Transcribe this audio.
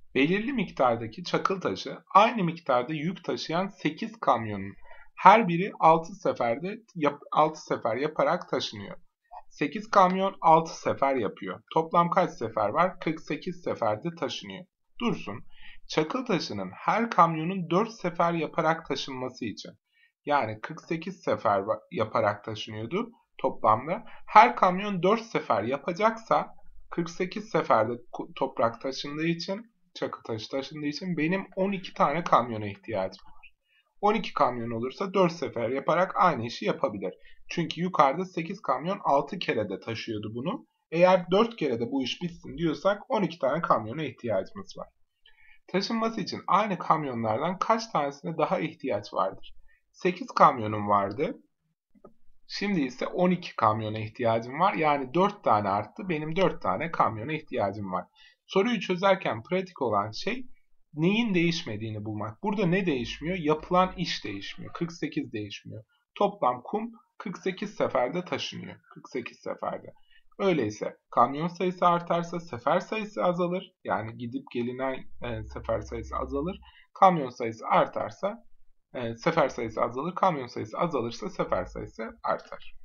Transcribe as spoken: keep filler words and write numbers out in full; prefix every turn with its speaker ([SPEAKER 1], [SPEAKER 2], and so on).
[SPEAKER 1] Belirli miktardaki çakıl taşı aynı miktarda yük taşıyan sekiz kamyonun her biri altı seferde yap, altı sefer yaparak taşınıyor. sekiz kamyon altı sefer yapıyor. Toplam kaç sefer var? kırk sekiz seferde taşınıyor. Dursun, çakıl taşının her kamyonun dört sefer yaparak taşınması için, yani kırk sekiz sefer yaparak taşınıyordu toplamda. Her kamyon dört sefer yapacaksa kırk sekiz seferde toprak taşındığı için, çakıl taşı taşındığı için benim on iki tane kamyona ihtiyacım var. on iki kamyon olursa dört sefer yaparak aynı işi yapabilir. Çünkü yukarıda sekiz kamyon altı kere de taşıyordu bunu. Eğer dört kere de bu iş bitsin diyorsak on iki tane kamyona ihtiyacımız var. Taşınması için aynı kamyonlardan kaç tanesine daha ihtiyaç vardır? sekiz kamyonum vardı. Şimdi ise on iki kamyona ihtiyacım var. Yani dört tane arttı. Benim dört tane kamyona ihtiyacım var. Soruyu çözerken pratik olan şey neyin değişmediğini bulmak. Burada ne değişmiyor? Yapılan iş değişmiyor. kırk sekiz değişmiyor. Toplam kum kırk sekiz seferde taşınıyor. kırk sekiz seferde. Öyleyse kamyon sayısı artarsa sefer sayısı azalır. Yani gidip gelinen e, sefer sayısı azalır. Kamyon sayısı artarsa e, sefer sayısı azalır. Kamyon sayısı azalırsa sefer sayısı artar.